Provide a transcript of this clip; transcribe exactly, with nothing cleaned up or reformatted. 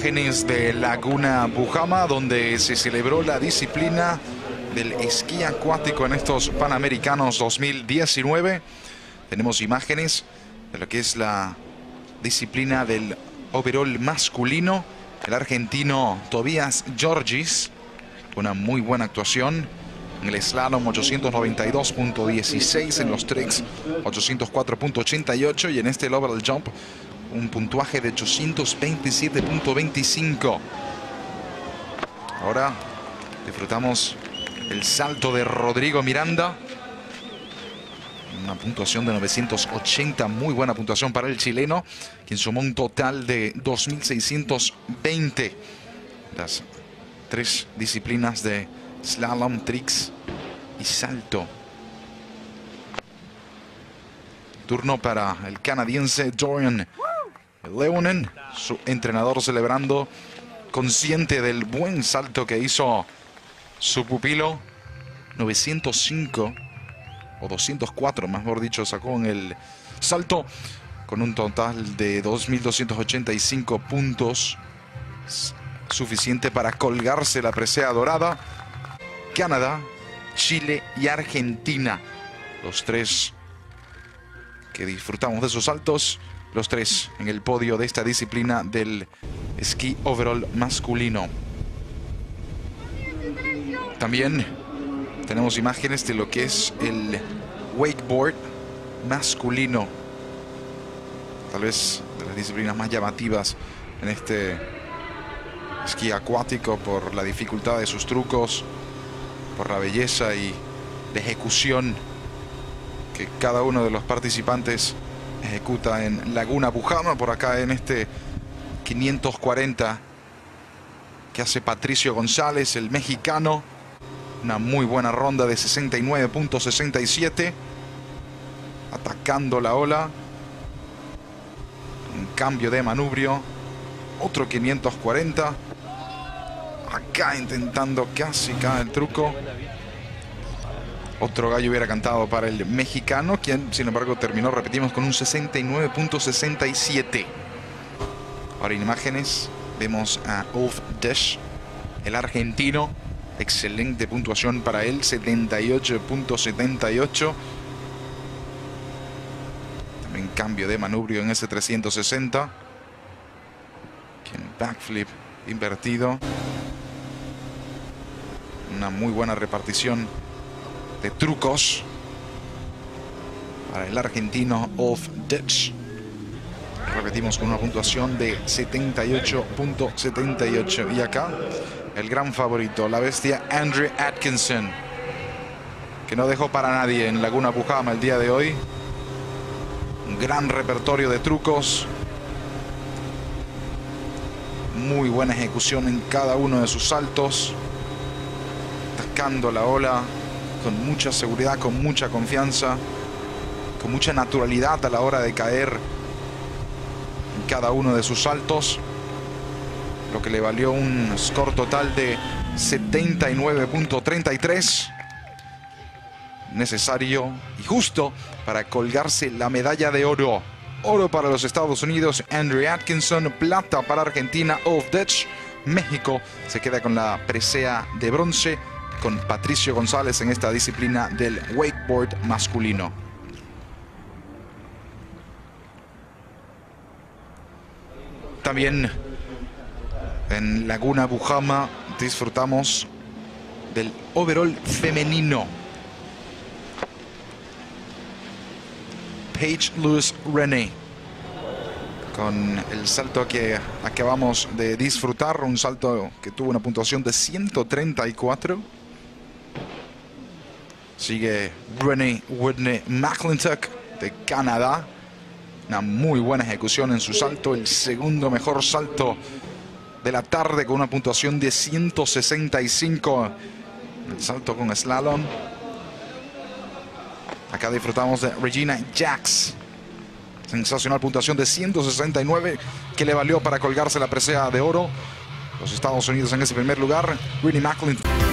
Imágenes de Laguna Bujama, donde se celebró la disciplina del esquí acuático en estos Panamericanos dos mil diecinueve. Tenemos imágenes de lo que es la disciplina del overall masculino. El argentino Tobias Giorgis, una muy buena actuación en el slalom, ochocientos noventa y dos punto dieciséis, en los tricks ochocientos cuatro punto ochenta y ocho, y en este el overall jump un puntuaje de ochocientos veintisiete punto veinticinco. Ahora disfrutamos el salto de Rodrigo Miranda, una puntuación de novecientos ochenta, muy buena puntuación para el chileno, quien sumó un total de dos mil seiscientos veinte. Las tres disciplinas de slalom, tricks y salto. Turno para el canadiense Dorian Leonen, su entrenador, celebrando, consciente del buen salto que hizo su pupilo. novecientos cinco o doscientos cuatro, mejor dicho, sacó en el salto, con un total de dos mil doscientos ochenta y cinco puntos, suficiente para colgarse la presea dorada. Canadá, Chile y Argentina, los tres que disfrutamos de sus saltos, los tres en el podio de esta disciplina del esquí overall masculino. También tenemos imágenes de lo que es el wakeboard masculino, tal vez de las disciplinas más llamativas en este esquí acuático por la dificultad de sus trucos, por la belleza y la ejecución que cada uno de los participantes ejecuta en Laguna Bujama. Por acá en este quinientos cuarenta que hace Patricio González, el mexicano, una muy buena ronda de sesenta y nueve punto sesenta y siete, atacando la ola, un cambio de manubrio, otro quinientos cuarenta, acá intentando casi cae el truco. Otro gallo hubiera cantado para el mexicano, quien sin embargo terminó, repetimos, con un sesenta y nueve punto sesenta y siete. Ahora en imágenes vemos a Ulf Desch, el argentino. Excelente puntuación para él, setenta y ocho punto setenta y ocho. También cambio de manubrio en ese trescientos sesenta. Quien backflip invertido. Una muy buena repartición de trucos para el argentino Ulf Desch. Repetimos, con una puntuación de setenta y ocho punto setenta y ocho. Y acá el gran favorito, la bestia Andrew Atkinson, que no dejó para nadie en Laguna Bujama el día de hoy. Un gran repertorio de trucos, muy buena ejecución en cada uno de sus saltos, atacando la ola con mucha seguridad, con mucha confianza, con mucha naturalidad a la hora de caer en cada uno de sus saltos, lo que le valió un score total de setenta y nueve punto treinta y tres, necesario y justo para colgarse la medalla de oro. Oro para los Estados Unidos, Andrew Atkinson; plata para Argentina, Ulf Desch. México se queda con la presea de bronce, con Patricio González en esta disciplina del wakeboard masculino. También en Laguna Bujama disfrutamos del overall femenino. Paige Louise Renee, con el salto que acabamos de disfrutar, un salto que tuvo una puntuación de ciento treinta y cuatro. Sigue Renee Whitney McClintock de Canadá, una muy buena ejecución en su salto, el segundo mejor salto de la tarde, con una puntuación de ciento sesenta y cinco, el salto con slalom. Acá disfrutamos de Regina Jacks, sensacional puntuación de ciento sesenta y nueve, que le valió para colgarse la presea de oro. Los Estados Unidos en ese primer lugar. Renee McClintock